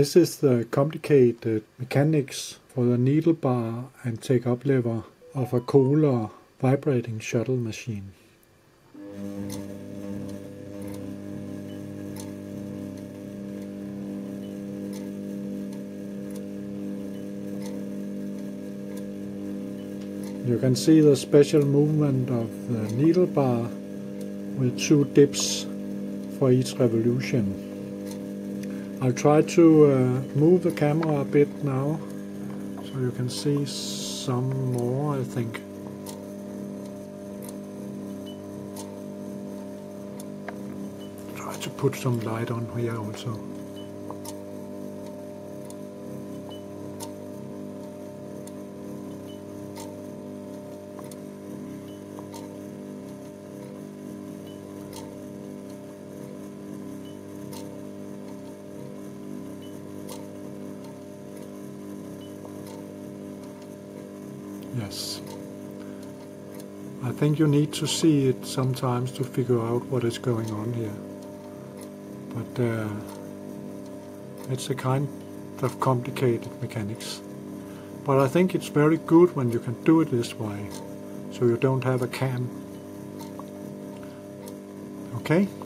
This is the complicated mechanics for the needle bar and take-up lever of a Köhler Vibrating Shuttle machine. You can see the special movement of the needle bar with 2 dips for each revolution. I'll try to move the camera a bit now, so you can see some more, I think. Try to put some light on here also. Yes, I think you need to see it sometimes to figure out what is going on here, but it's a kind of complicated mechanics, but I think it's very good when you can do it this way, so you don't have a cam. Okay?